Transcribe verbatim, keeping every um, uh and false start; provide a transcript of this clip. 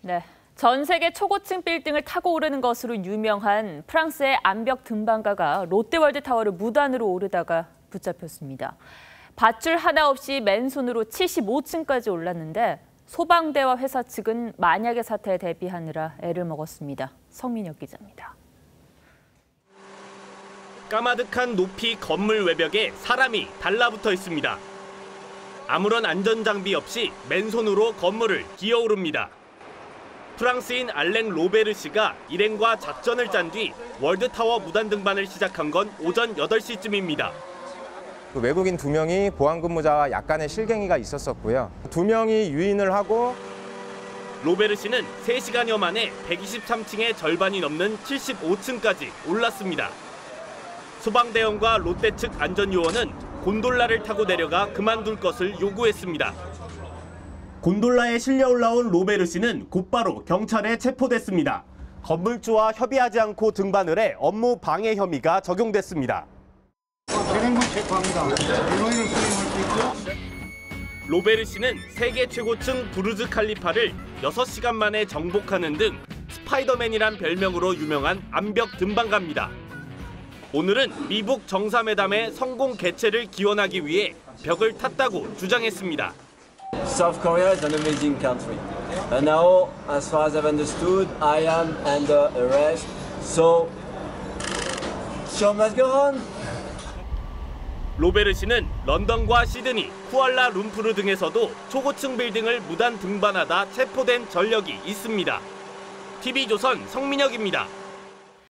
네, 전 세계 초고층 빌딩을 타고 오르는 것으로 유명한 프랑스의 암벽 등반가가 롯데월드타워를 무단으로 오르다가 붙잡혔습니다. 밧줄 하나 없이 맨손으로 칠십오 층까지 올랐는데 소방대와 회사 측은 만약의 사태에 대비하느라 애를 먹었습니다. 성민혁 기자입니다. 까마득한 높이 건물 외벽에 사람이 달라붙어 있습니다. 아무런 안전장비 없이 맨손으로 건물을 기어오릅니다. 프랑스인 알랭 로베르 씨가 일행과 작전을 짠 뒤 월드타워 무단 등반을 시작한 건 오전 여덟 시쯤입니다. 외국인 두 명이 보안 근무자와 약간의 실갱이가 있었었고요. 두 명이 유인을 하고 로베르 씨는 세 시간여 만에 백이십삼 층의 절반이 넘는 칠십오 층까지 올랐습니다. 소방대원과 롯데 측 안전요원은 곤돌라를 타고 내려가 그만둘 것을 요구했습니다. 곤돌라에 실려 올라온 로베르 씨는 곧바로 경찰에 체포됐습니다. 건물주와 협의하지 않고 등반을 해 업무 방해 혐의가 적용됐습니다. 진행금 체포합니다. 일본인을 수행할 수 있고. 로베르 씨는 세계 최고층 부르즈 칼리파를 여섯 시간 만에 정복하는 등 스파이더맨이란 별명으로 유명한 암벽 등반가입니다. 오늘은 미북 정상회담의 성공 개최를 기원하기 위해 벽을 탔다고 주장했습니다. South Korea is an amazing country. And now, as far as I've understood, I am under arrest. So, show must go on. 로베르 씨는 런던과 시드니, 쿠알라룸푸르 등에서도 초고층 빌딩을 무단 등반하다 체포된 전력이 있습니다. 티비조선 성민혁입니다.